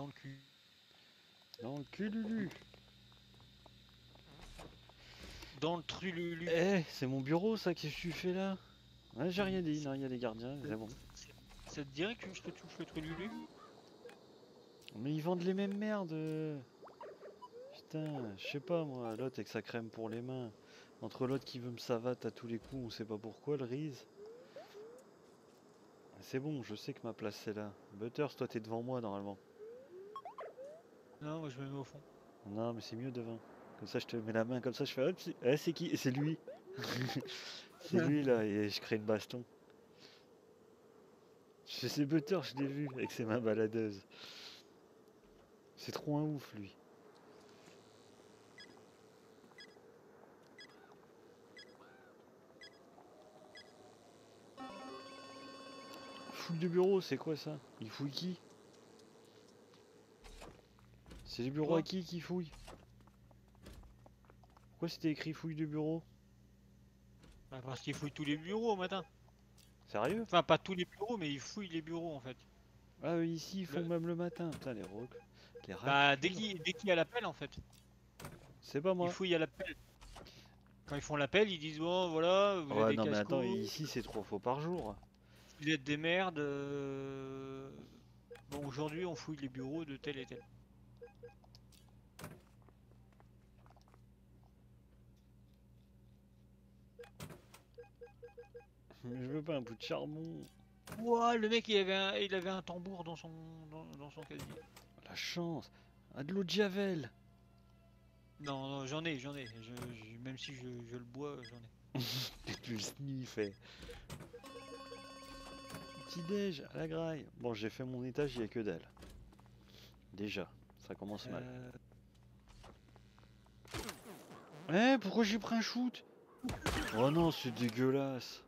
dans le cul. Dans le cululu. Dans le trululu. Eh, c'est mon bureau ça, qu'est-ce que tu fais là? Ouais, j'ai rien dit, non, il y a les gardiens, c'est bon. Ça te dirait que je te touche le trululu? Mais ils vendent les mêmes merdes. Putain, je sais pas moi, l'autre avec sa crème pour les mains. Entre l'autre qui veut me savate à tous les coups, on sait pas pourquoi, le Riz. C'est bon, je sais que ma place c'est là. Butters, toi t'es devant moi normalement. Non, moi je me mets au fond. Non, mais c'est mieux devant. Comme ça, je te mets la main, comme ça, je fais hop, c'est qui? C'est lui. C'est lui là, et je crée une baston. Je fais c'est Butters, je l'ai vu, avec ses mains baladeuses. C'est trop un ouf lui. Fouille de bureau, c'est quoi ça? Il fouille qui? C'est les bureaux à qui fouillent? Pourquoi c'était écrit fouille de bureau? Bah, parce qu'il fouille tous les bureaux au matin. Sérieux? Enfin, pas tous les bureaux, mais il fouille les bureaux en fait. Ah, ici ils font Le- même le matin. Putain, les rocs. Les Bah, raclures. dès qu'il y a l'appel en fait. C'est pas Ils moi. fouillent à l'appel. Quand ils font l'appel, ils disent oh voilà, vous êtes Ouais, des non, mais attends, casse-coups, ici c'est 3 fois par jour. vous êtes des merdes. Bon, aujourd'hui on fouille les bureaux de tel et tel. Je veux pas un bout de charbon. Ouah, le mec il avait un tambour dans son casier. La chance. Ah, de l'eau de Javel. Non, non, j'en ai. Même si je le bois, j'en ai. Tu le sniffais. Petit déj à la graille. Bon, j'ai fait mon étage, il y a que dalle. Déjà, ça commence mal. Eh, pourquoi j'ai pris un shoot? Oh non, c'est dégueulasse.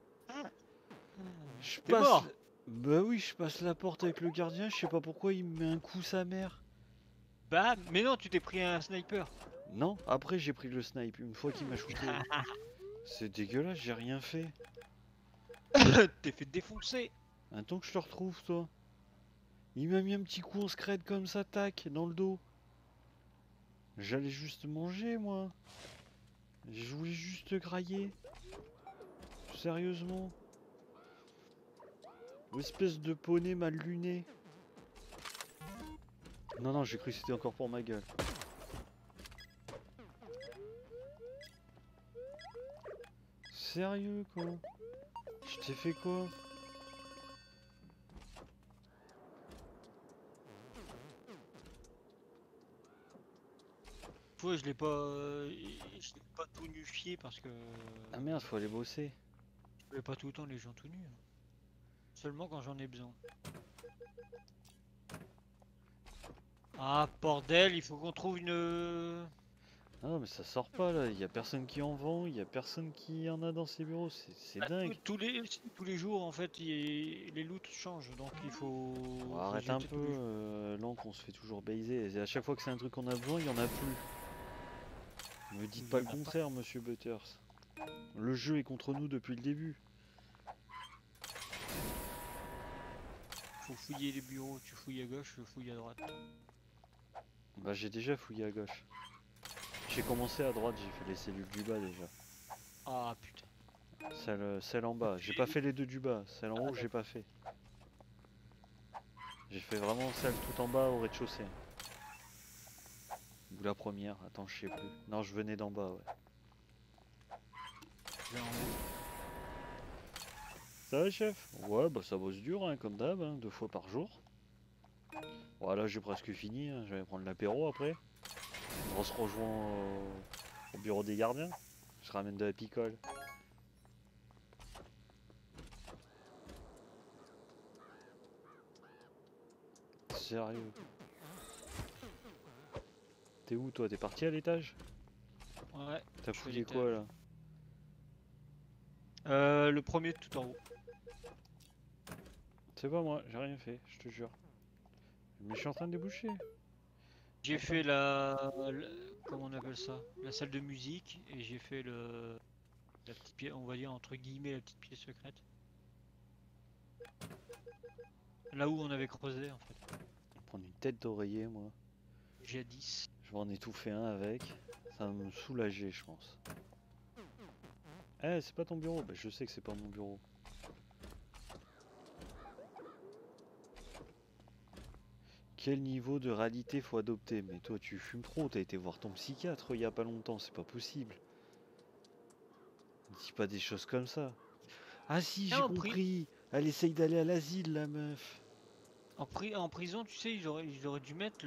Je T'es passe. mort. Bah oui, je passe la porte avec le gardien, je sais pas pourquoi il me met un coup sa mère. Bah, mais non, tu t'es pris un sniper. Non, après j'ai pris le snipe, une fois qu'il m'a shooté. C'est dégueulasse, j'ai rien fait. T'es fait défoncer. Attends que je te retrouve, toi. Il m'a mis un petit coup en scred comme ça, tac, dans le dos. J'allais juste manger, moi. Je voulais juste grailler. Sérieusement. Espèce de poney mal luné. Non, non, j'ai cru que c'était encore pour ma gueule. Sérieux, quoi? Je t'ai fait quoi? Ouais, je l'ai pas tout nufié parce que Ah merde, faut aller bosser. je fais pas tout le temps les gens tout nus. Seulement quand j'en ai besoin. Ah bordel, il faut qu'on trouve une. Ah mais ça sort pas là, il y a personne qui en vend, il y a personne qui en a dans ses bureaux, c'est Ah, dingue. tous les jours en fait, les loots changent, donc il faut. Bon, Faut arrête un jeter tous les jours. peu, l'encre on se fait toujours baiser, et à chaque fois que c'est un truc qu'on a besoin, il y en a plus. Ne me dites Il pas y le en a pas. contraire, monsieur Butters. Le jeu est contre nous depuis le début. Faut fouiller les bureaux, tu fouilles à gauche, je fouille à droite. Bah j'ai déjà fouillé à gauche. J'ai commencé à droite, j'ai fait les cellules du bas déjà. Ah putain. Celle en bas, j'ai pas fait les deux du bas, celle en Ah, haut j'ai pas fait. J'ai fait vraiment celle tout en bas au rez-de-chaussée. Ou la première, attends je sais plus. Non je venais d'en bas, ouais. j'ai en haut. Ça va chef? Ouais bah ça bosse dur hein, comme d'hab, hein, 2 fois par jour. Voilà j'ai presque fini, hein, je vais prendre l'apéro après. On se rejoint au bureau des gardiens. Je ramène de la picole. Sérieux? T'es où toi? T'es parti à l'étage? Ouais. T'as Je fais fouillé quoi là? Le premier tout en haut. C'est pas moi, j'ai rien fait, je te jure. Mais je suis en train de déboucher. J'ai Attends. fait comment on appelle ça? La salle de musique et j'ai fait la petite pièce, on va dire entre guillemets la petite pièce secrète. Là où on avait creusé en fait. On va prendre une tête d'oreiller, moi. Jadis. Je vais en étouffer un avec. Ça va me soulager, je pense. Eh, c'est pas ton bureau? Bah, je sais que c'est pas mon bureau. Quel niveau de réalité faut adopter? Mais toi, tu fumes trop, t'as été voir ton psychiatre il y a pas longtemps, c'est pas possible. Dis pas des choses comme ça. Ah si, j'ai Ah, compris. Elle essaye d'aller à l'asile, la meuf. en prison, tu sais, ils auraient dû mettre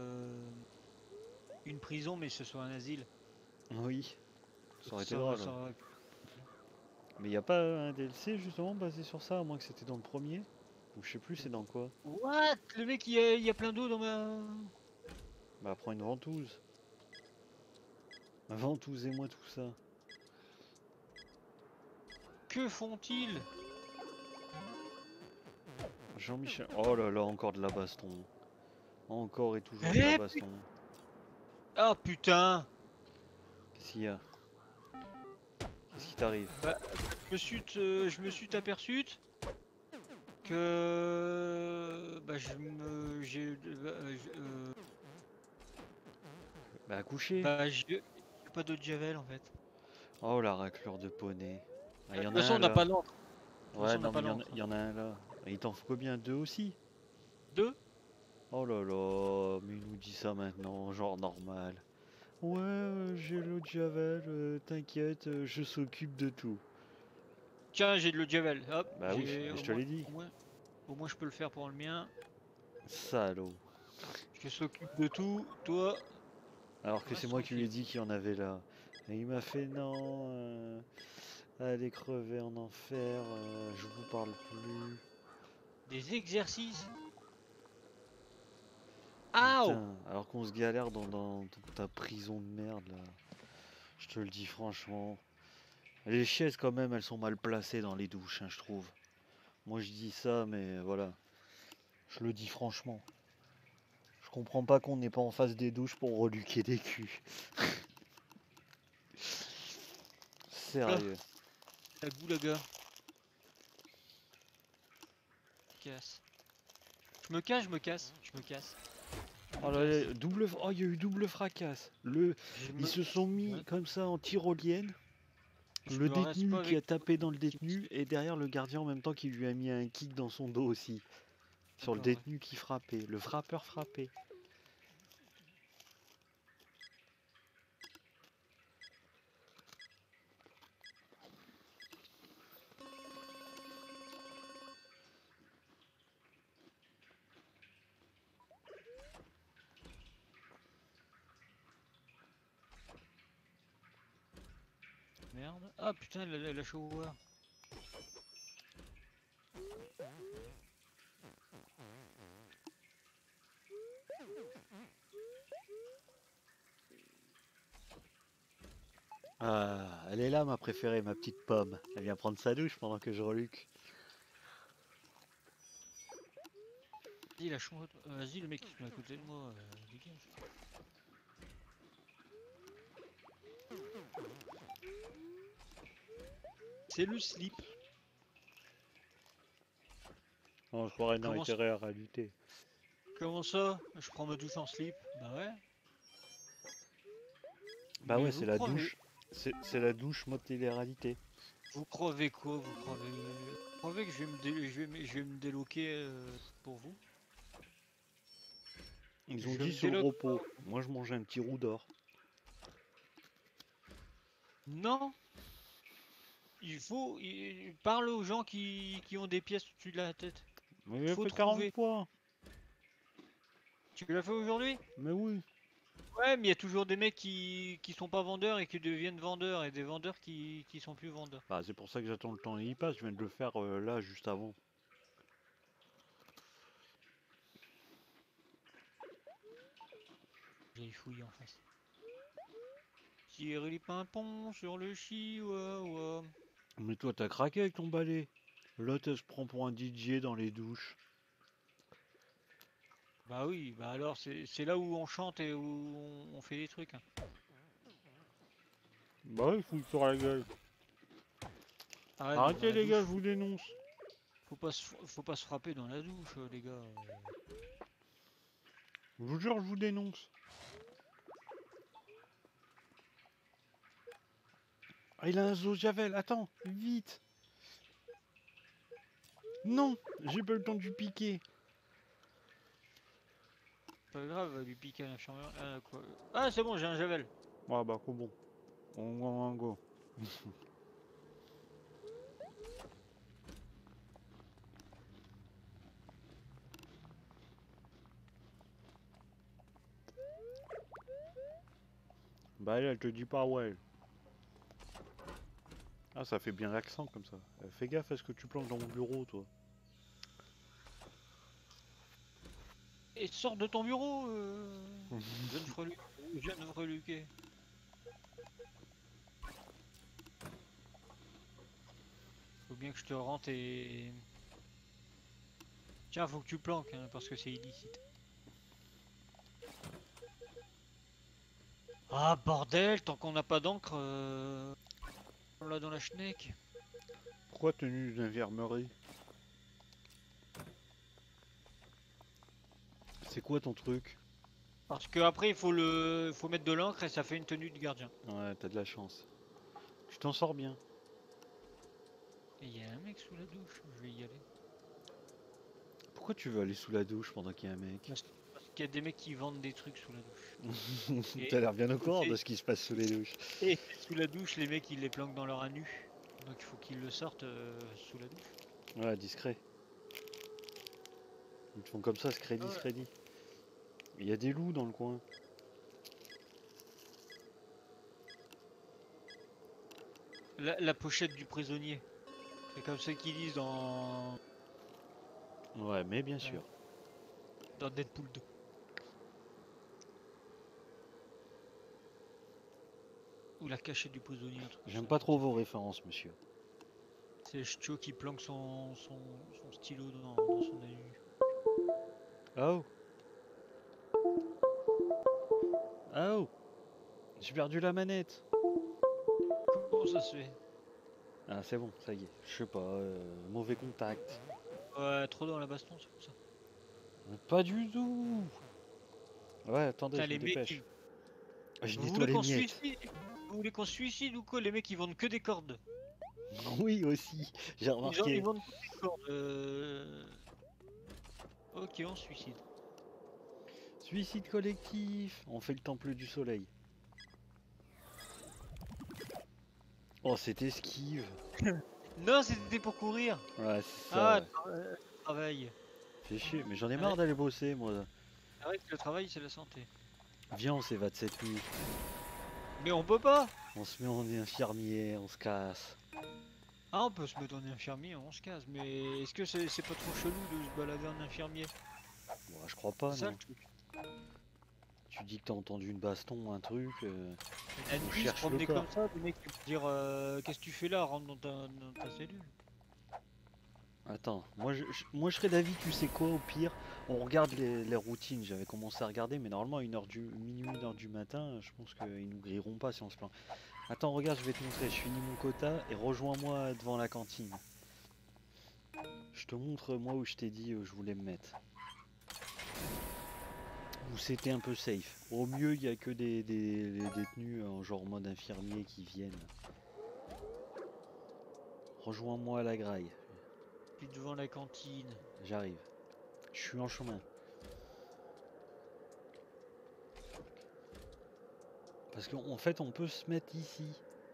une prison, mais ce soit un asile. Oui, ça aurait été Ça aurait, drôle. ça aurait- Mais y a pas un DLC justement basé sur ça, à moins que c'était dans le premier? Ou je sais plus c'est dans quoi. What? Le mec, il y a plein d'eau dans ma... Bah prends une ventouse. Ventousez-moi tout ça. Que font-ils? Jean-Michel. Oh là là, encore de la baston. Encore et toujours de la Eh, baston. Ah putain! Qu'est-ce qu'il y a? Qu'est-ce qui t'arrive? Bah, je me suis aperçu que bah, Bah accoucher. j'ai pas d'eau de javel en fait. Oh la raclure de poney. Ah, De y toute en a façon, un on n'a là. pas l'encre. De toute Ouais, façon, on n'a non mais pas y en, l'encre. y en a un là. Et il t'en faut combien? Deux aussi? Deux? Oh là là, mais il nous dit ça maintenant, genre normal. Ouais, j'ai l'eau de Javel, t'inquiète, je s'occupe de tout. Tiens, j'ai de l'eau de javel. Hop, Bah oui, j'ai mais je te l'ai dit. au moins je peux le faire pour le mien. Salaud. Je s'occupe de tout. Toi, Alors que c'est reste moi qui lui ai tranquille. dit qu'il y en avait là. Et il m'a fait non, allez crever en enfer, je vous parle plus. Des exercices. Aouh! Putain, alors qu'on se galère dans ta prison de merde là. Je te le dis franchement. Les chaises quand même, elles sont mal placées dans les douches, hein, je trouve. Moi je dis ça, mais voilà. Je le dis franchement. Je comprends pas qu'on n'est pas en face des douches pour reluquer des culs. Là, Sérieux. la goulaga. Casse. Je me casse, je me casse. Je me Oh là casse. là, oh, il y a eu double fracasse. Ils se sont mis comme ça en tyrolienne. Je Le me reste détenu pas qui avec a tapé dans le détenu et derrière le gardien en même temps qui lui a mis un kick dans son dos aussi. Sur le D'accord, ouais. détenu qui frappait. Le frappeur frappé. Merde. Ah putain, la shower. Ah, elle est là ma préférée, ma petite pomme. Elle vient prendre sa douche pendant que je reluque. Vas-y, la shower. Vas-y, le mec qui se met à côté de moi, dégage. C'est le slip. Non, je croirais dans Comment, intérêt à lutter. comment ça? Je prends ma douche en slip? Bah ouais. Bah Mais ouais, c'est la douche. C'est la douche mode télé-réalité. vous crevez quoi? Vous croyez que je vais me déloquer pour vous? Ils ont Je dit me sur le déloque. repos. Moi je mangeais un petit roux d'or. Non, parle aux gens qui ont des pièces au-dessus de la tête. Mais Il il a faut fait 40 trouver. points. Tu l'as fait aujourd'hui? Mais oui. Ouais, mais il y a toujours des mecs qui sont pas vendeurs et qui deviennent vendeurs et des vendeurs qui sont plus vendeurs. Bah, c'est pour ça que j'attends le temps il passe. Je viens de le faire là juste avant. J'ai fouillé en face. Tirer les pimpons sur le chihuahua. Mais toi t'as craqué avec ton balai. L'autre elle se prend pour un DJ dans les douches. Bah oui, bah alors c'est là où on chante et où on fait des trucs, hein. Bah oui, fouille sur la gueule. Arrête, mais dans Arrêtez la les gars, douche, je vous dénonce. faut pas se frapper dans la douche, les gars. Je vous jure, je vous dénonce. Ah, il a un zoo Javel. Attends, vite. Non, j'ai pas le temps de lui piquer. Pas grave, va lui piquer à l'infirmière. Quoi. Ah, c'est bon, j'ai un javel. Ah bah, bon. On go. Bah, elle te dit pas ouais. Ah, ça fait bien l'accent comme ça. Fais gaffe à ce que tu plantes dans mon bureau, toi. Et sors de ton bureau, jeune frelu... jeune freluqué. Faut bien que je te rende et... Tiens, faut que tu planques, hein, parce que c'est illicite. Ah, bordel, tant qu'on n'a pas d'encre, on l'a dans la schneck. Pourquoi tenue d'infirmerie? C'est quoi ton truc? Parce que après faut mettre de l'encre et ça fait une tenue de gardien. Ouais, t'as de la chance. Tu t'en sors bien. Et il y a un mec sous la douche, je vais y aller. Pourquoi tu veux aller sous la douche pendant qu'il y a un mec? Parce qu'il y a des mecs qui vendent des trucs sous la douche. T'as l'air bien au Et courant de ce qui se passe sous les douches. et sous la douche, les mecs ils les planquent dans leur anus. Donc il faut qu'ils le sortent sous la douche. Ouais, discret. Ils te font comme ça, ce crédit, Ouais. ce crédit. Il y a des loups dans le coin. La pochette du prisonnier. C'est comme ça qu'ils disent Ouais, mais bien sûr. dans Deadpool 2. Ou la cachette du prisonnier, un truc comme J'aime ça. pas trop vos références, monsieur. C'est Chio qui planque son stylo dans son anus. Oh! Oh! J'ai perdu la manette! Comment ça se fait? Ah, c'est bon, ça y est. Je sais pas, mauvais contact. Ouais, trop dans la baston, c'est pour ça. Pas du tout! Ouais, attendez, Putain, je me les mecs, dépêche. Je vous nettoie voulez les qu'on se miettes. suicide? Vous voulez qu'on se suicide ou quoi? Les mecs, ils vendent que des cordes. Oui, aussi, j'ai Ils remarqué. vendent que des cordes. Ok, on se suicide. Suicide collectif! On fait le temple du soleil. Oh, cette esquive! Non, c'était pour courir. Ouais, c'est ça, Ah, ouais. travail. Fais chier, mais j'en ai Ah ouais, marre d'aller bosser, moi. c'est vrai que le travail, c'est la santé. Viens, on s'évade cette nuit. Mais on peut pas. On se met en infirmier, on se casse. Ah, on peut se mettre en infirmier, on se casse. Mais est-ce que c'est pas trop chelou de se balader en infirmier? Bon, je crois pas, C'est ça non. le truc. Tu dis que t'as entendu une baston, un truc. La On nuit, se cherche le promener corps. comme ça, les mecs ils vont dire qu'est-ce que tu fais là, rentre dans ta cellule. Attends, moi je serais d'avis, tu sais quoi, au pire, on regarde les routines. J'avais commencé à regarder, mais normalement à minuit, 1h du matin, je pense qu'ils nous grilleront pas si on se plaint. Attends, regarde, je vais te montrer, je finis mon quota et rejoins-moi devant la cantine. Je te montre moi où je t'ai dit où je voulais me mettre. Où c'était un peu safe. Au mieux, il y a que des détenus en genre mode infirmier qui viennent. Rejoins-moi à la graille. Puis devant la cantine. J'arrive. Je suis en chemin. Parce qu'en fait, on peut se mettre ici.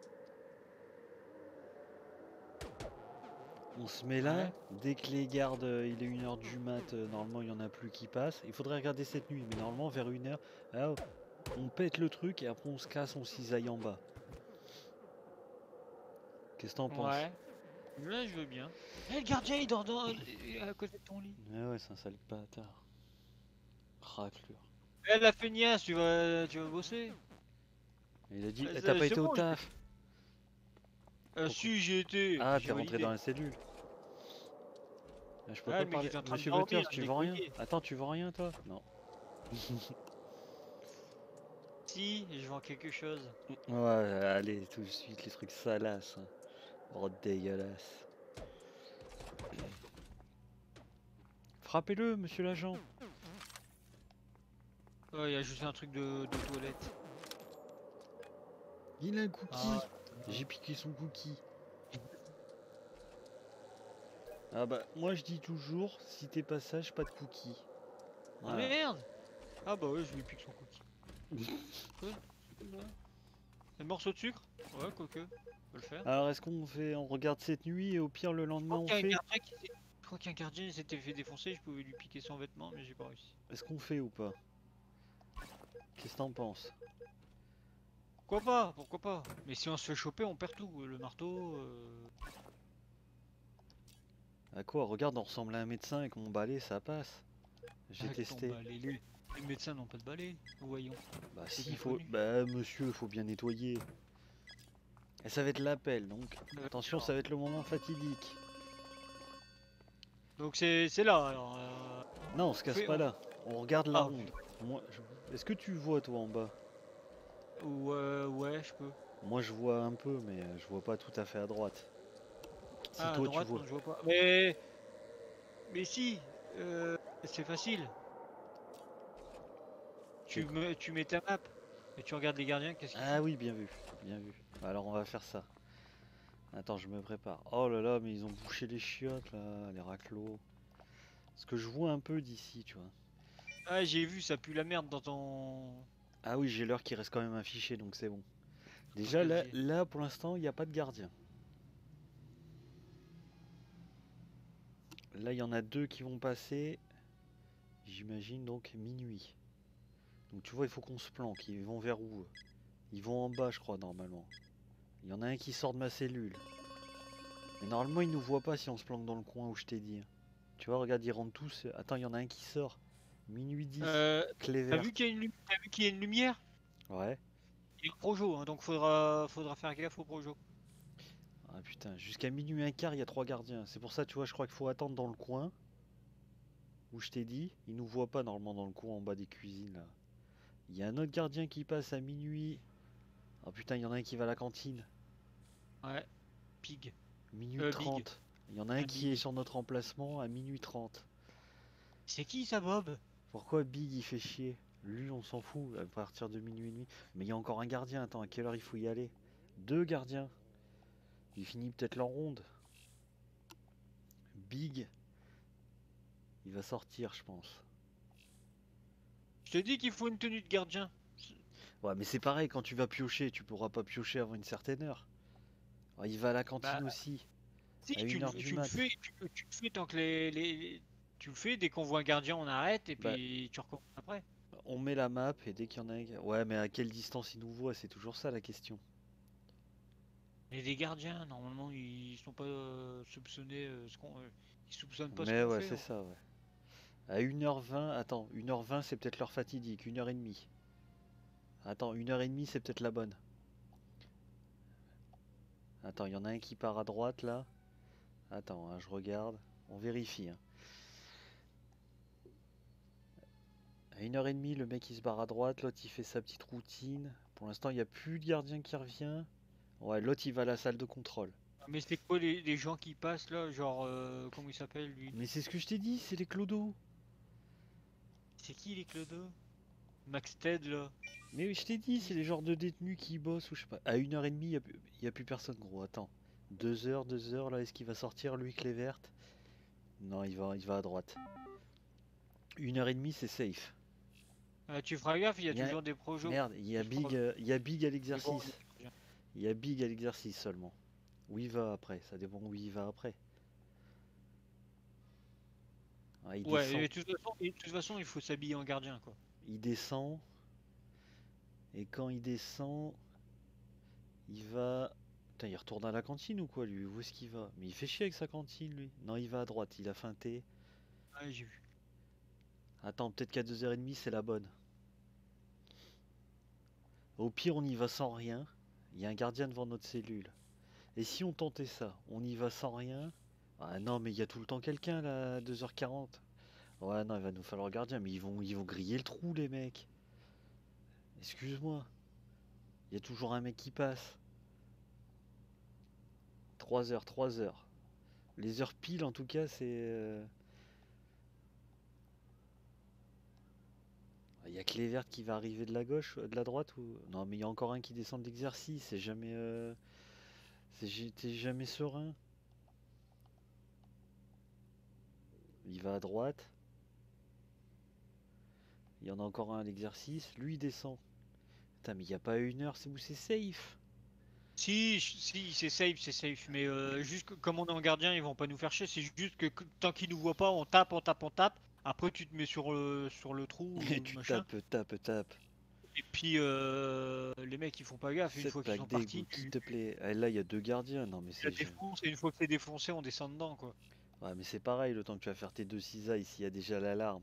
On se met là. Ouais. Dès que les gardes, il est 1h du mat, normalement, il n'y en a plus qui passent. Il faudrait regarder cette nuit, mais normalement, vers 1h, ah, on pète le truc et après, on se casse, on cisaille en bas. Qu'est-ce que t'en penses? Ouais. Là, je veux bien. Eh, le gardien, il dort à côté de ton lit. Ah ouais, c'est un sale bâtard. Raclure. Eh, la feignasse, tu vas bosser. Il a dit, Eh, t'as pas c'est été au bon. taf. Si, j'y étais. Ah, J'ai t'es rentré validé. dans la cellule. Ah, je peux Ah, pas le mec parler. était en train de Monsieur Butters, dormir, je tu l'ai vends rien? grillé. Attends, tu vends rien toi? Non. Si, je vends quelque chose. Ouais, allez, tout de suite, les trucs salaces. Hein. Oh, dégueulasse. Frappez-le, monsieur l'agent. Ouais, il y a juste un truc de toilette. Il a un cookie. Ah, J'ai piqué son cookie. Ah bah, moi je dis toujours, si t'es pas sage, pas de cookie. ah Voilà. merde! Ah bah ouais, je lui pique son cookie. Ouais, c'est ça. Un morceau de sucre? Ouais, quoique, on peut le faire. Alors est-ce qu'on fait, on regarde cette nuit et au pire le Je lendemain crois on qu'il y a un fait? gardien je crois qu'un gardien s'était fait défoncer, je pouvais lui piquer son vêtement, mais j'ai pas réussi. Est-ce qu'on fait ou pas? Qu'est-ce que t'en penses? Pourquoi pas? Pourquoi pas? Mais si on se fait choper, on perd tout. Le marteau. À quoi? Regarde, on ressemble à un médecin avec mon balai, ça passe. J'ai Avec ton testé. balai. Les médecins n'ont pas de balai. Voyons. Bah C'est si, bien faut... connu. Bah monsieur, faut bien nettoyer. Et ça va être l'appel, donc attention, ça va être le moment fatidique. Donc c'est là. Alors, Non, on se casse pas on... là. On regarde la Ah, ok. ronde. Est-ce que tu vois toi en bas? Ouais, je peux. Moi je vois un peu, mais je vois pas tout à fait à droite. Si Ah, à toi tu droite, vois. non, je vois pas. Mais si. C'est facile. C'est quoi? Tu mets ta map et tu regardes les gardiens, qu'est-ce qu'ils Ah font? oui, bien vu, bien vu. Alors on va faire ça. Attends, je me prépare. Oh là là, mais ils ont bouché les chiottes là, les raclos. Ce que je vois un peu d'ici, tu vois. Ah, j'ai vu, ça pue la merde dans Ah oui, j'ai l'heure qui reste quand même affichée, donc c'est bon. ton Déjà là, clavier. là pour l'instant, il n'y a pas de gardien. Là, il y en a deux qui vont passer. J'imagine donc minuit. Donc tu vois, il faut qu'on se planque. Ils vont vers où? Ils vont en bas, je crois, normalement. Il y en a un qui sort de ma cellule. Mais normalement, ils nous voient pas si on se planque dans le coin où je t'ai dit. Tu vois, regarde, ils rentrent tous. Attends, il y en a un qui sort. Minuit 10. Euh, Clé T'as vu verte. t'as vu qu'il y a une lumière? Ouais. Il y a un projo, hein, donc faudra faire gaffe au projo. Ah putain, jusqu'à minuit un quart, il y a trois gardiens. C'est pour ça, tu vois, je crois qu'il faut attendre dans le coin. Où je t'ai dit. Ils nous voient pas normalement dans le coin en bas des cuisines là. Il y a un autre gardien qui passe à minuit. Ah putain, il y en a un qui va à la cantine. Ouais, pig. Minuit Big. 30. Il y en a un Un qui est big. sur notre emplacement à minuit 30. C'est qui ça, Bob? Pourquoi Big il fait chier? Lui on s'en fout à partir de minuit et demi. Mais il y a encore un gardien, attends, à quelle heure il faut y aller? Deux gardiens. Il finit peut-être leur ronde. Big, il va sortir je pense. Je te dis qu'il faut une tenue de gardien. Ouais mais c'est pareil, quand tu vas piocher, tu pourras pas piocher avant une certaine heure. Ah, il va à la Bah, cantine aussi, si, à 1 heure du tu le mat. fais, tu le fais tant que tu le fais, dès qu'on voit un gardien, on arrête et Bah, puis tu recommences après. on met la map et dès qu'il y en a un... Ouais mais à quelle distance il nous voit, c'est toujours ça la question. Mais les gardiens, normalement, ils sont pas soupçonnés, ils soupçonnent pas ce Mais qu'on ouais, fait, c'est en fait. ça, ouais. À 1h20, attends, 1h20 c'est peut-être l'heure fatidique, 1h30. Attends, 1h30 c'est peut-être la bonne. Attends, il y en a un qui part à droite là. Attends, hein, je regarde. On vérifie, hein. À 1h30, le mec il se barre à droite, l'autre il fait sa petite routine. Pour l'instant, il n'y a plus de gardien qui revient. Ouais, l'autre il va à la salle de contrôle. Mais c'est quoi les gens qui passent là, genre, comment il s'appelle lui? Mais c'est ce que je t'ai dit, c'est les clodos. C'est qui les clodos? Max Ted là? Mais oui, je t'ai dit, c'est les genres de détenus qui bossent ou je sais pas. À 1h30, il y a plus personne, gros. Attends. 2 heures, 2 heures, là, est-ce qu'il va sortir, lui, clé verte? Non, il va à droite. 1h30, c'est safe. Tu feras gaffe, il y a Il y a... toujours des projets. Merde, il y a Big à Mais bon, l'exercice. Il y a Big à l'exercice seulement. Où il va après? Ça dépend où il va après. Ah, il ouais, descend. de toute façon, il faut s'habiller en gardien, quoi. Il descend. Et quand il descend, il va... Putain, il retourne à la cantine ou quoi, lui? Où est-ce qu'il va? Mais il fait chier avec sa cantine, lui. Non, il va à droite, il a feinté. Ouais, j'ai vu. Attends, peut-être qu'à 2h30, c'est la bonne. Au pire, on y va sans rien. Il y a un gardien devant notre cellule. Et si on tentait ça, on y va sans rien. Ah non, mais il y a tout le temps quelqu'un là, à 2h40. Ouais, non, il va nous falloir gardien, mais ils vont griller le trou, les mecs. Excuse-moi. Il y a toujours un mec qui passe. 3 heures, 3 heures. Les heures pile, en tout cas, c'est. y a que les vertes qui va arriver de la gauche, de la droite ou... Non, mais il y a encore un qui descend de l'exercice. C'est jamais... T'es jamais serein. Il va à droite. Il y en a encore un à l'exercice. Lui, il descend. Putain, mais il n'y a pas 1 heure, c'est où c'est safe. Si, c'est safe, mais juste que, comme on est en gardien, ils vont pas nous faire chier, c'est juste que tant qu'ils nous voient pas, on tape, on tape, on tape, après tu te mets sur le trou, Et tu machin, tapes. et puis les mecs ils font pas gaffe, une Cette fois qu'ils plaque sont d'égout, partis, s'il te plaît. Ah, là, il y a 2 gardiens. Non, mais tu la c'est... défonces, et une fois que c'est défoncé, on descend dedans, quoi. Ouais, mais c'est pareil, le temps que tu vas faire tes 2 cisailles, s'il y a déjà l'alarme.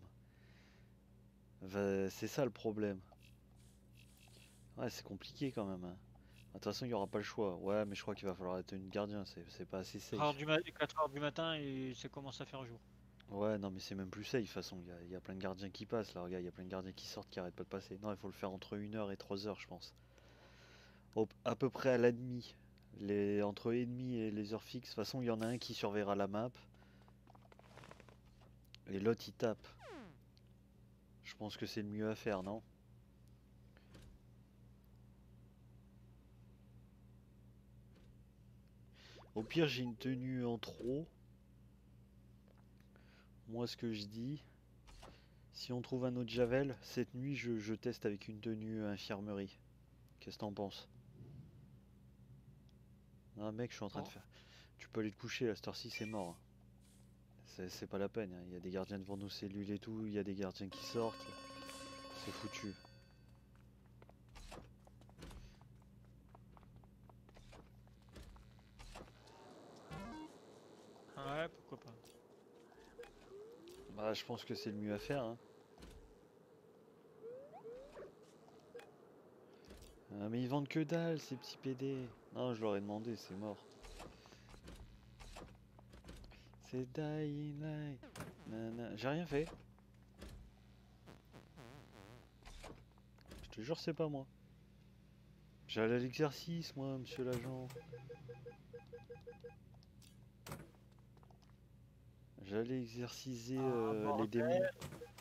C'est ça le problème. Ouais, c'est compliqué quand même, hein. De toute façon, il n'y aura pas le choix. Ouais, mais je crois qu'il va falloir être une gardien, c'est pas assez 4 heures safe. du 4 heures du matin et ça commence à faire jour. Ouais, non, mais c'est même plus safe, de toute façon. Il y a plein de gardiens qui passent, là, regarde, il y a plein de gardiens qui sortent, qui arrêtent pas de passer. Non, il faut le faire entre 1 heure et 3 heures, je pense. À peu près à la demi. Entre ennemi et les heures fixes. De toute façon, il y en a un qui surveillera la map. Et l'autre, il tape. Je pense que c'est le mieux à faire, non? Au pire, j'ai une tenue en trop. Moi, ce que je dis, si on trouve un autre Javel, cette nuit, je teste avec une tenue infirmerie. Qu'est-ce que t'en penses? Ah, mec, je suis en train de Bon. faire. Tu peux aller te coucher, à cette heure-ci, c'est mort, hein. C'est pas la peine, hein. Il y a des gardiens devant nos cellules et tout, il y a des gardiens qui sortent. C'est foutu. Ouais, pourquoi pas. Bah, je pense que c'est le mieux à faire, hein. Ah, mais ils vendent que dalle, ces petits PD. Non, je leur ai demandé, c'est mort. C'est Dying Light. J'ai rien fait. Je te jure, c'est pas moi. J'allais à l'exercice, moi, monsieur l'agent. J'allais exerciser Ah, les démons. bordel.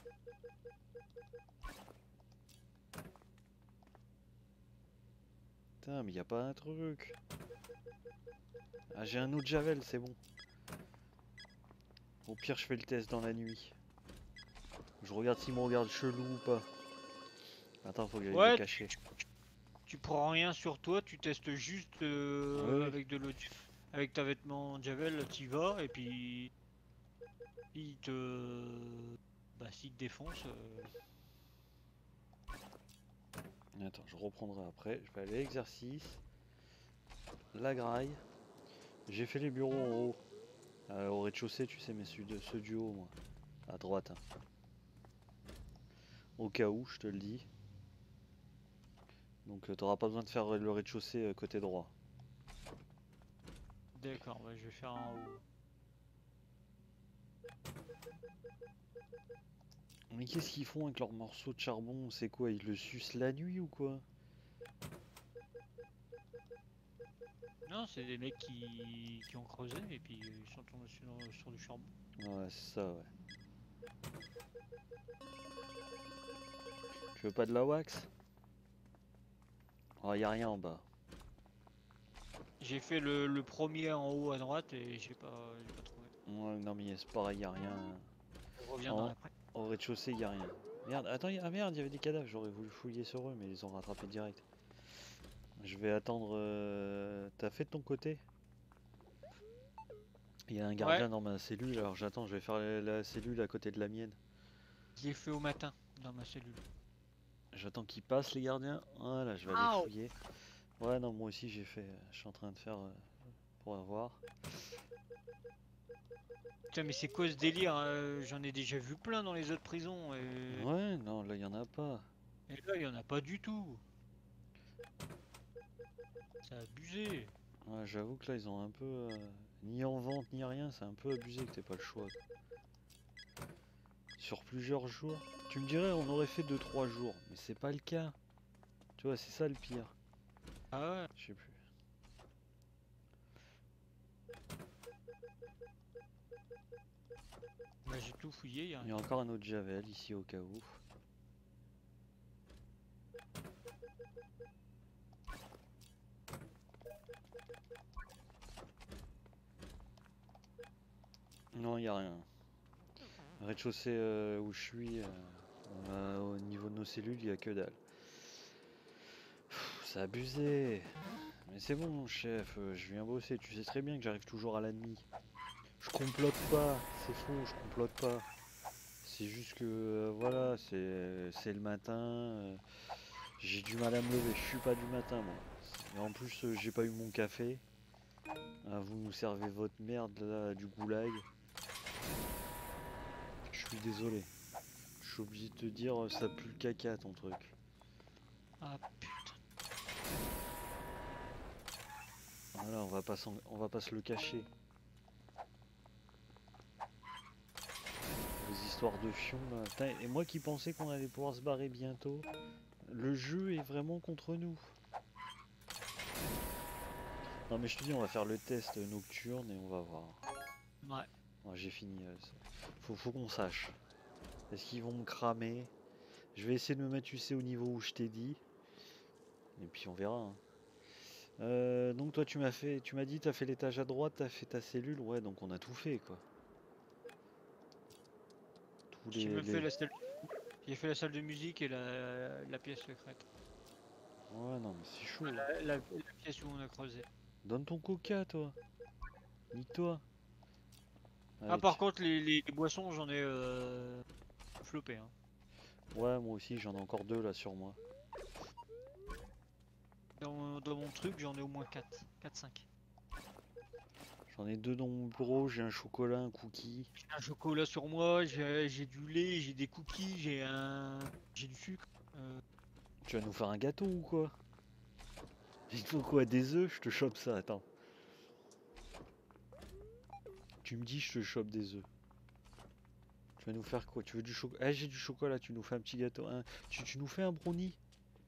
Putain, mais y a pas un truc. Ah, j'ai un autre Javel, c'est bon. Au pire, je fais le test dans la nuit. Je regarde s'il me regarde chelou ou pas. Attends, faut que j'aille le Ouais, cacher. tu prends rien sur toi, tu testes juste Oui, avec de l'eau, avec ta vêtement Javel, t'y vas, et puis il te, bah, s'il te défonce, oui. Attends, je reprendrai après. Je vais aller à l'exercice. La graille. J'ai fait les bureaux en haut. Au rez-de-chaussée, tu sais, mais ceux du haut, moi. À droite, hein. Au cas où, je te le dis. Donc, t'auras pas besoin de faire le rez-de-chaussée côté droit. d'accord, bah, je vais faire en haut. Mais qu'est-ce qu'ils font avec leur morceau de charbon? C'est quoi? Ils le sucent la nuit ou quoi? Non, c'est des mecs qui ont creusé et puis ils sont tombés sur du charbon. Ouais, c'est ça, ouais. Tu veux pas de la wax? Oh, y a rien en bas. J'ai fait le premier en haut à droite et j'ai pas trouvé. Ouais, non, mais c'est pareil, y a rien. Je reviendrai En, après. Au rez-de-chaussée, y a rien. Merde, attends, ah merde, il y avait des cadavres. J'aurais voulu fouiller sur eux, mais ils les ont rattrapés direct. Je vais attendre. T'as fait de ton côté? Il y a un Ouais, gardien dans ma cellule, alors j'attends. Je vais faire la cellule à côté de la mienne. je l'ai fait au matin dans ma cellule. J'attends qu'ils passent, les gardiens. Voilà, je vais aller Ah, fouiller. Ouais, non, moi aussi j'ai fait. Je suis en train de faire pour avoir. putain, mais c'est quoi ce délire? J'en ai déjà vu plein dans les autres prisons Ouais, non, là, il y en a pas. et là, il y en a pas du tout. C'est abusé. Ouais, j'avoue que là, ils ont un peu. Ni en vente, ni rien, c'est un peu abusé que t'aies pas le choix. Sur plusieurs jours. Tu me dirais, on aurait fait 2 3 jours, mais c'est pas le cas. Tu vois, c'est ça le pire. Ah ouais. Je sais plus. Bah, j'ai tout fouillé, y a Il y a rien. encore un autre Javel ici au cas où. Non, y a rien. Rez-de-chaussée où je suis, au niveau de nos cellules, y a que dalle. C'est abusé. Mais c'est bon, chef, je viens bosser. Tu sais très bien que j'arrive toujours à la nuit. Je complote pas, c'est faux, je complote pas. C'est juste que, voilà, c'est le matin. J'ai du mal à me lever, je suis pas du matin, moi. Et en plus, j'ai pas eu mon café. Ah, vous nous servez votre merde, là, du goulag. Je suis désolé. Je suis obligé de te dire, ça pue le caca, ton truc. Ah putain. Voilà, on va pas se le cacher. Les histoires de fion là. Putain, et moi qui pensais qu'on allait pouvoir se barrer bientôt, le jeu est vraiment contre nous. Non mais je te dis, on va faire le test nocturne et on va voir. Ouais. Ouais, j'ai fini. Faut qu'on sache. Est-ce qu'ils vont me cramer? Je vais essayer de me mettre, tu sais, au niveau où je t'ai dit. Et puis on verra, hein. Donc toi tu m'as dit t'as fait l'étage à droite, t'as fait ta cellule, ouais donc on a tout fait quoi. Tous J'ai même fait les... la salle. J'ai fait la salle de musique et la pièce secrète. Ouais non mais c'est chaud. La pièce où on a creusé. Donne ton coca toi. Nique-toi. Ah Allez, par contre les boissons j'en ai flopé hein. ouais moi aussi j'en ai encore deux là sur moi. Dans mon truc j'en ai au moins 4. 4-5. J'en ai deux dans mon bureau, j'ai un chocolat, un cookie. J'ai un chocolat sur moi, j'ai du lait, j'ai des cookies, j'ai du sucre. Tu vas nous faire un gâteau ou quoi? Il te faut quoi? Des œufs? Je te chope ça, attends. Tu me dis je te chope des œufs. Tu vas nous faire quoi? Tu veux du chocolat? Ah j'ai du chocolat, tu nous fais un petit gâteau. Tu nous fais un brownie?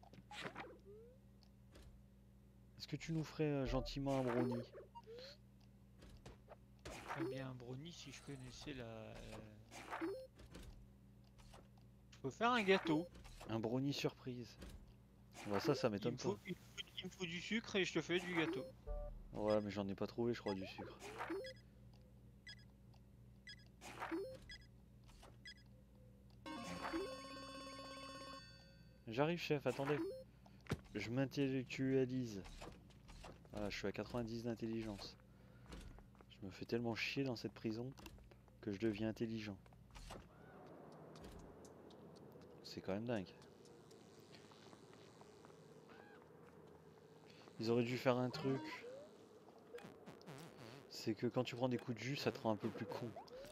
Est-ce que tu nous ferais gentiment un brownie? Très bien un brownie si je connaissais Je peux faire un gâteau. Un brownie surprise. Bah ça Il m'étonne me pas. faut, il me faut du sucre et je te fais du gâteau. Ouais mais j'en ai pas trouvé je crois du sucre. J'arrive chef, attendez. Je m'intellectualise. Voilà, je suis à 90 d'intelligence. Je me fais tellement chier dans cette prison que je deviens intelligent. C'est quand même dingue. Ils auraient dû faire un truc. C'est que quand tu prends des coups de jus, ça te rend un peu plus con.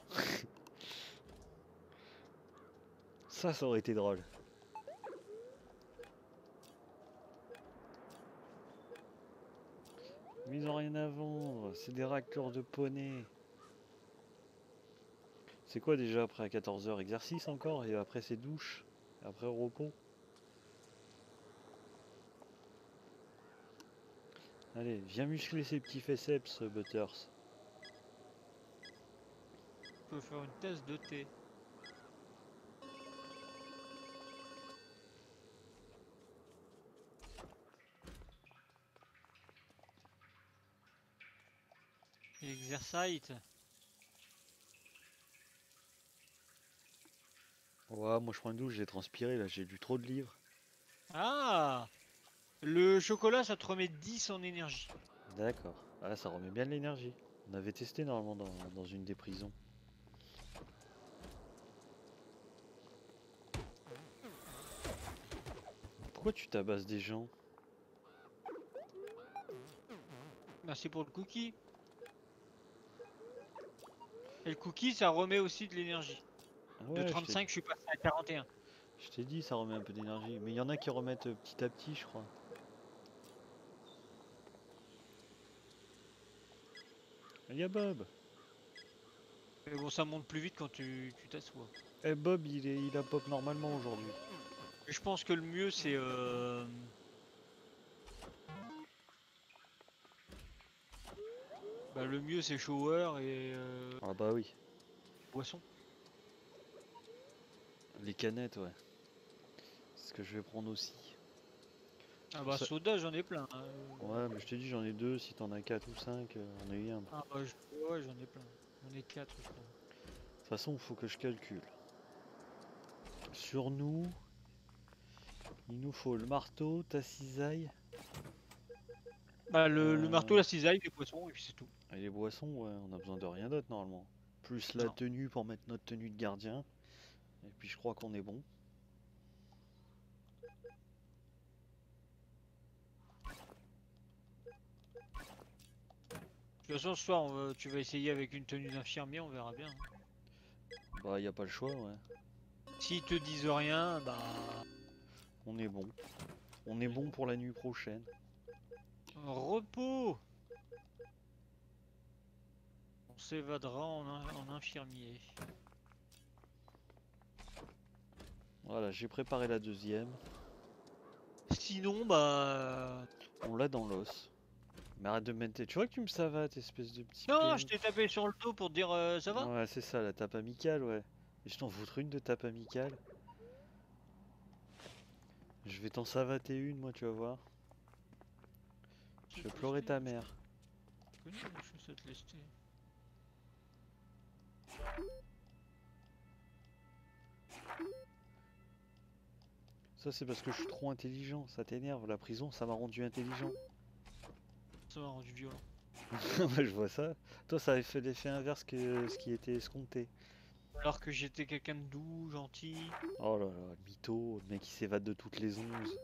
Ça aurait été drôle. Mais ils ont rien à vendre. C'est des racleurs de poney. C'est quoi déjà après à 14h? Exercice encore et après c'est douche. Et après repos. Allez, viens muscler ces petits féceps, Butters. Je peux faire une tasse de thé. Exercise. Ouais, moi je prends une douche, j'ai transpiré là, j'ai lu trop de livres. Ah! Le chocolat, ça te remet 10 en énergie. D'accord. Ah, ça remet bien de l'énergie. On avait testé normalement dans une des prisons. Pourquoi tu tabasses des gens? Merci pour le cookie. Et le cookie, ça remet aussi de l'énergie. Ah De ouais, 35, je suis passé à 41. je t'ai dit, ça remet un peu d'énergie. Mais il y en a qui remettent petit à petit, je crois. Il y a Bob. Mais bon, ça monte plus vite quand tu t'assois. Eh Bob, il a pop normalement aujourd'hui. Et je pense que le mieux, c'est... Bah, le mieux, c'est shower et Ah bah oui. boisson. Les canettes, ouais. C'est ce que je vais prendre aussi. Ah Pour bah, ça... soda, j'en ai plein, hein. Ouais, mais je t'ai dit, j'en ai deux. Si t'en as 4 ou 5, on a eu un. Ah bah, ouais, j'en ai plein. On est 4 je crois. De toute façon, il faut que je calcule. Sur nous, il nous faut le marteau, ta cisaille. Bah le marteau, la cisaille, les poissons et puis c'est tout. Et les boissons, ouais, on a besoin de rien d'autre normalement. Plus la Non. tenue pour mettre notre tenue de gardien. Et puis je crois qu'on est bon. De toute façon ce soir tu vas essayer avec une tenue d'infirmier, on verra bien. Bah y a pas le choix, ouais. S'ils te disent rien, bah On est bon. On est bon pour la nuit prochaine. repos. On s'évadera en infirmier. Voilà, j'ai préparé la deuxième. Sinon bah On l'a dans l'os. Mais arrête de me mettre... Tu vois que tu me savates, espèce de petit non, PN. je t'ai tapé sur le dos pour te dire ça va. Ouais, c'est ça, la tape amicale, ouais. Et je t'en foutre une de tape amicale. Je vais t'en savater une, moi, tu vas voir. Je vais pleurer ta mère. Je connais les chaussettes lestées. Ça, c'est parce que je suis trop intelligent. Ça t'énerve. La prison, ça m'a rendu intelligent. Ça m'a rendu violent. Moi, je vois ça. Toi, ça avait fait l'effet inverse que ce qui était escompté. Alors que j'étais quelqu'un de doux, gentil. Oh là là, le mytho, le mec qui s'évade de toutes les 11.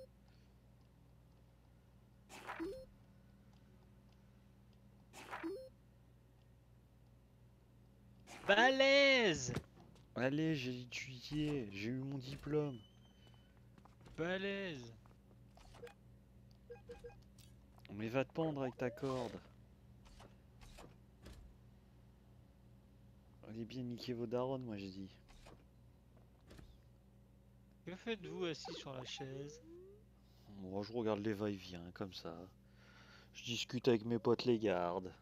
Balèze. Allez, j'ai étudié, j'ai eu mon diplôme. Balèze. Mais va te pendre avec ta corde. Allez bien niquer vos darons, moi j'ai dit. Que faites-vous assis sur la chaise? Moi je regarde les va-et-vient comme ça. Je discute avec mes potes les gardes.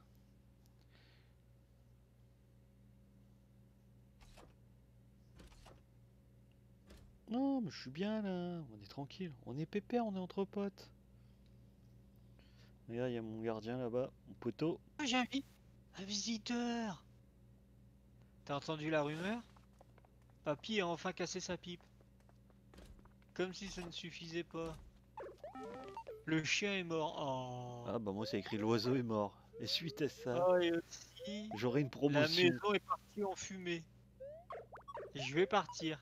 Non, mais je suis bien là, on est tranquille, on est pépère, on est entre potes. Regarde, il y a mon gardien là-bas, mon poteau. Ah, j'ai un visiteur. T'as entendu la rumeur? Papy a enfin cassé sa pipe. Comme si ça ne suffisait pas. Le chien est mort. Oh. Ah bah moi c'est écrit l'oiseau est mort. Et suite à ça, Oh, et aussi, j'aurai une la promotion. maison est partie en fumée. Je vais partir.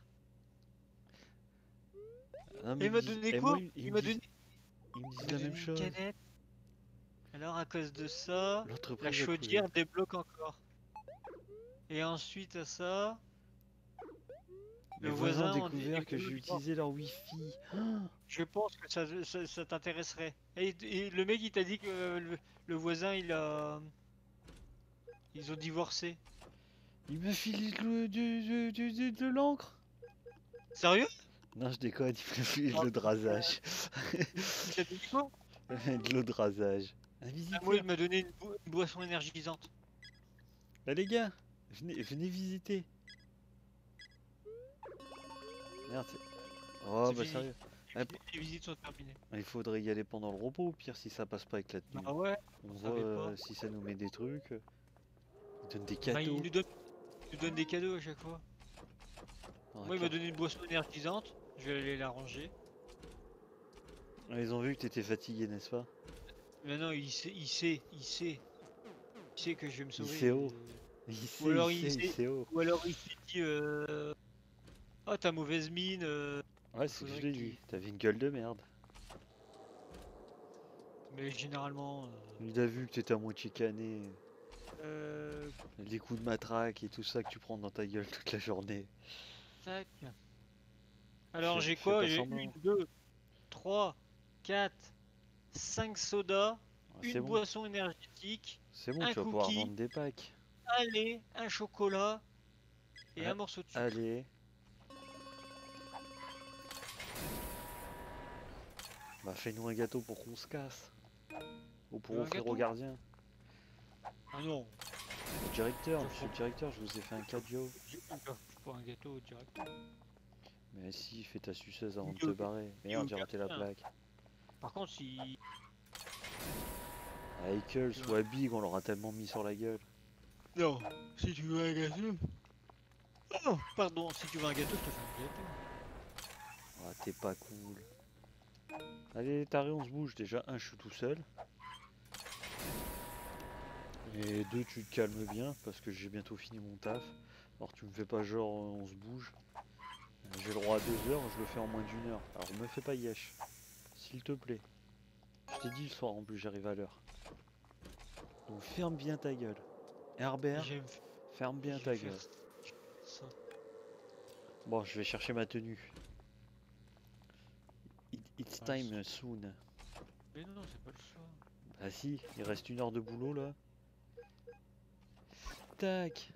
Ah, Et mais il m'a donné et quoi? moi, Il m'a donné, ils me disent il m'a la donné même une chose. canette. Alors à cause de ça, la L'entreprise a chaudière couvert. débloque encore. Et ensuite à ça, Mes le voisins ont voisin en dit découvert que j'ai utilisé leur wifi. je pense que ça t'intéresserait. Et le mec il t'a dit que le voisin ils ont divorcé. Il m'a filé de l'encre. Sérieux? Non, je déconne, il m'a filé de Ah, l'eau de rasage. il t'a dit quoi? De l'eau de rasage. Un Ah, moi visiteur. il m'a donné une boisson énergisante. Bah les gars, venez visiter. Merde, oh C'est bah fini. sérieux. Ah, Les visites sont terminées. il faudrait y aller pendant le repos, au pire si ça passe pas avec la tenue. Bah ouais, On on voit savait pas. si ça nous met des trucs. Il donne des Bah, cadeaux. il nous donne des cadeaux à chaque fois. Ah, Moi il m'a donné une boisson énergisante, je vais aller la ranger. ils ont vu que t'étais fatigué, n'est-ce pas? Maintenant il sait que je vais me sauver. ICO. Ou alors ICO. ou alors il s'est dit oh t'as mauvaise mine. Ouais, c'est que je Faudrait l'ai qu'il- dit. T'avais une gueule de merde. Mais généralement Il a vu que t'étais à moitié cané. euh, Les coups de matraque et tout ça que tu prends dans ta gueule toute la journée. tac. Alors j'ai Fais quoi? pas J'ai semblant. 1, 2, 3, 4, 5 sodas, Ah, c'est une bon. boisson énergétique, C'est bon, un tu vas pouvoir cookie, vendre des packs. allez, un chocolat et Ah, un morceau de sucre. allez. Bah fais-nous un gâteau pour qu'on se casse. Ou pour Un offrir gâteau? au gardien. Ah non, Au directeur, Je monsieur le prends- directeur, je vous ai fait un cadeau. je prends un gâteau direct. Mais si, fais ta suceuse avant de Ni te au- barrer. ni au Merde, j'ai raté la gardien. plaque. Par contre si À Eccles ou à Big, on leur a tellement mis sur la gueule. Non, si tu veux un gâteau. Oh, pardon, si tu veux un gâteau, je te fais un gâteau. Ah, t'es pas cool. Allez, les tarés, on se bouge. Déjà, un, je suis tout seul. Et deux, tu te calmes bien parce que j'ai bientôt fini mon taf. Alors, tu me fais pas genre, on se bouge. J'ai le droit à 2 heures, je le fais en moins d'une heure. Alors, me fais pas yesh. S'il te plaît. Je t'ai dit le soir en plus, j'arrive à l'heure. Donc, ferme bien ta gueule. Herbert, J'aime. ferme bien Je vais ta faire gueule. ça. Bon, je vais chercher ma tenue. It's Ah, time soon. mais non, c'est pas le soir. Ah si, il reste 1 heure de boulot là. Tac,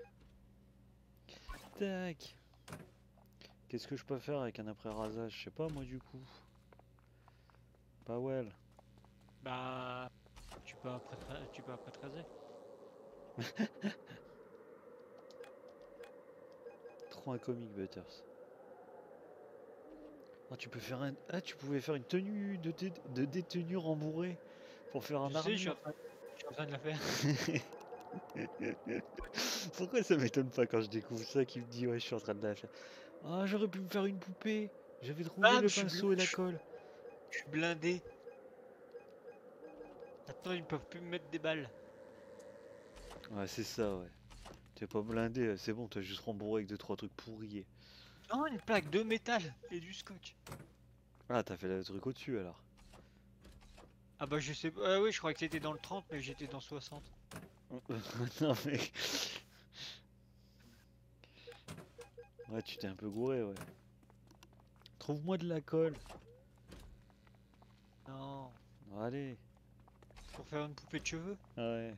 tac. Qu'est-ce que je peux faire avec un après-rasage? Je sais pas moi du coup. Pas well. Bah, tu peux après 13. Trop un comic Butters. Ah, tu peux faire un... Ah, tu pouvais faire une tenue de détenu rembourré pour faire un Je sais, armure. je suis en train de la faire. Pourquoi ça m'étonne pas quand je découvre ça qui me dit ouais je suis en train de la faire. Ah j'aurais pu me faire une poupée. J'avais trouvé Bam, le pinceau et la colle. je suis blindé. Maintenant, ils ne peuvent plus me mettre des balles. Ouais c'est ça ouais. T'es pas blindé, c'est bon, t'as juste rembourré avec 2-3 trucs pourris. Non, une plaque de métal et du scotch. Ah t'as fait le truc au-dessus alors. Ah bah je sais pas, oui je crois que c'était dans le 30 mais j'étais dans 60. Non mais... Ouais tu t'es un peu gouré ouais. Trouve-moi de la colle. Non, Allez. pour faire une poupée de cheveux. Ouais.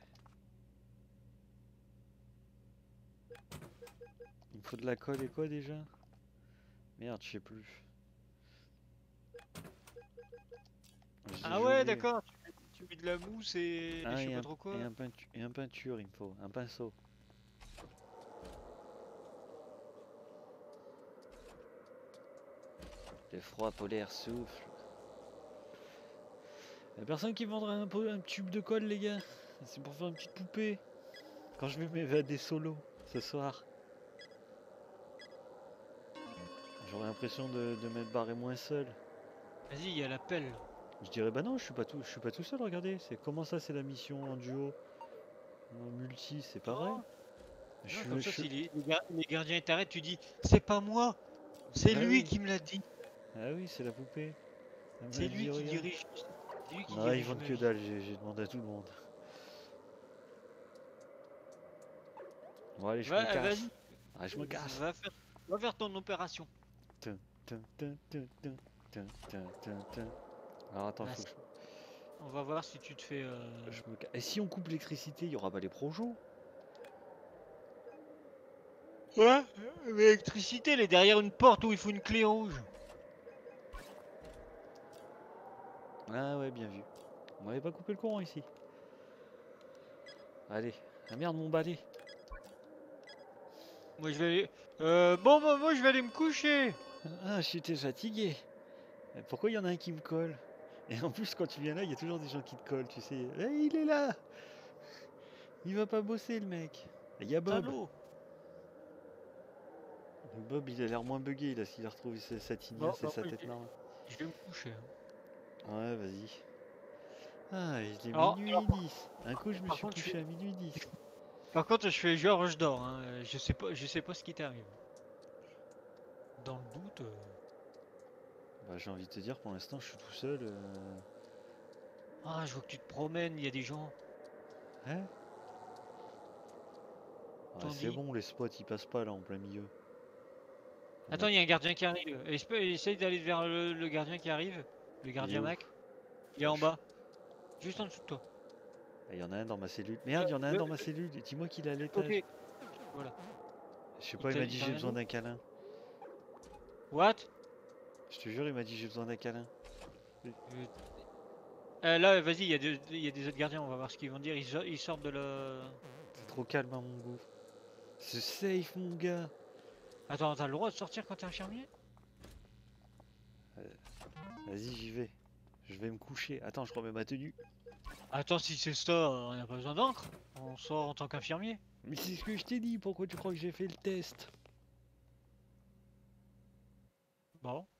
Il me faut de la colle et quoi déjà? Merde, je sais plus. J'ai Ah ouais oublié. d'accord, tu mets de la mousse et je Ah, sais pas trop quoi. et un peinture, il me faut. Un pinceau. Le froid polaire souffle. Y'a personne qui vendra un tube de colle, les gars. C'est pour faire une petite poupée. Quand je vais m'évader solo ce soir. J'aurais l'impression de m'être barré moins seul. Vas-y, il y a la pelle. Je dirais bah non, je suis pas tout seul, regardez. C'est comment ça c'est la mission en duo, en multi, c'est pas vrai. Non, Je non, suis, comme je ça suis- si les gardiens t'arrêtent, tu dis c'est pas moi, c'est Ah lui oui, qui me l'a dit. ah oui, c'est la poupée. Elle C'est m'a lui dit qui regarde. dirige. C'est lui qui Non, ils dirige vendent ma que vie. dalle, j'ai demandé à tout le monde. Bon allez, je me casse. Vas-y, Ah, je me casse. va faire, va faire ton opération. Tin, tin, tin, tin, tin, tin, tin, tin, tin. Alors attends, Là, faut que on va voir si tu te fais. je me casse. Et si on coupe l'électricité, il y aura pas les projos? Ouais, l'électricité, elle est derrière une porte où il faut une clé en rouge. Ah ouais, bien vu. On m'avait pas coupé le courant ici. Allez. Ah merde, mon balai. Moi je vais aller. Bon, bah, moi je vais aller me coucher. Ah, j'étais fatigué. Pourquoi il y en a un qui me colle? Et en plus, quand tu viens là, il y a toujours des gens qui te collent, tu sais. Eh, il est là! Il va pas bosser, le mec. Il y a Bob. Salaud. Bob, il a l'air moins bugué, là, s'il a retrouvé sa Bon, tignasse et bah, sa moi tête marron. je vais me coucher, hein. Ouais, vas-y. Ah, il est Alors, minuit 10. Un coup, je me par suis contre, couché à minuit 10. je fais genre je dors, hein. Je sais pas ce qui t'arrive. Dans le doute. Bah, j'ai envie de te dire, pour l'instant, je suis tout seul. Ah, je vois que tu te promènes, il y a des gens. Hein? Ouais, c'est Tandis. bon, les spots, ils passent pas là, en plein milieu. On a... Attends, il y a un gardien qui arrive. Essaye d'aller vers le gardien qui arrive. Le Il est gardien où? Mac. Il est en Je- bas. Juste en dessous de toi. Il y en a un dans ma cellule. Merde, il y en a un De dans ma cellule. Dis-moi qu'il est à l'autre l'étage. côté. Voilà. Je sais pas, il m'a dit Il t'a j'ai rien besoin dit? d'un câlin. What? Je te jure, il m'a dit j'ai besoin d'un câlin. Euh, là, vas-y, il y a des autres gardiens, on va voir ce qu'ils vont dire. Ils sortent de la. C'est trop calme à mon goût. C'est safe, mon gars. Attends, t'as le droit de sortir quand t'es infirmier? Vas-y, j'y vais. Je vais me coucher. Attends, je remets ma tenue. Attends, si c'est ça, on n'a pas besoin d'encre. On sort en tant qu'infirmier. Mais c'est ce que je t'ai dit, pourquoi tu crois que j'ai fait le test? Bon.